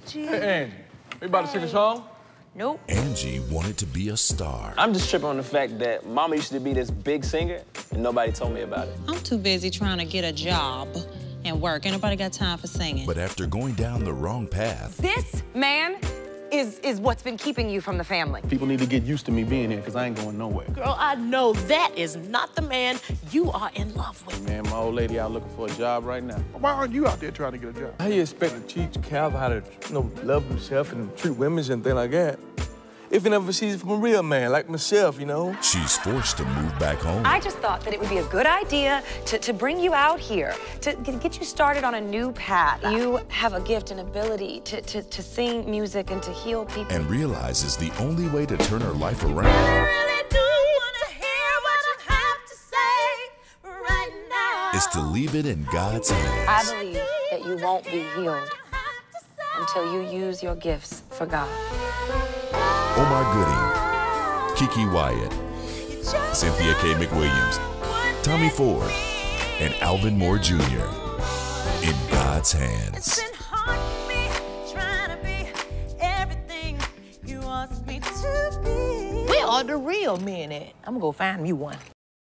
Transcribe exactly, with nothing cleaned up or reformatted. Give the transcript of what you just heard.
Angie. Hey, Angie. We about to sing a song? Nope. Angie wanted to be a star. I'm just tripping on the fact that Mama used to be this big singer, and nobody told me about it. I'm too busy trying to get a job and work. Ain't nobody got time for singing. But after going down the wrong path... This man is, is what's been keeping you from the family. People need to get used to me being here, because I ain't going nowhere. Girl, I know that is not the man you are in love with. Man, my old lady out looking for a job right now. Why aren't you out there trying to get a job? How you expect to teach Cal how to, you know, love himself and treat women and things like that if he never sees it from a real man like myself, you know? She's forced to move back home. I just thought that it would be a good idea to, to bring you out here, to get you started on a new path. You have a gift and ability to, to, to sing music and to heal people. And realizes the only way to turn her life around is to leave it in God's hands. I believe that you won't be healed until you use your gifts for God. Omar Gooding, KeKe Wyatt, Cynthia Kaye McWilliams, Tommy Ford, and Alvin Moore Junior In God's hands. Where are the real men at? I'm gonna go find me one.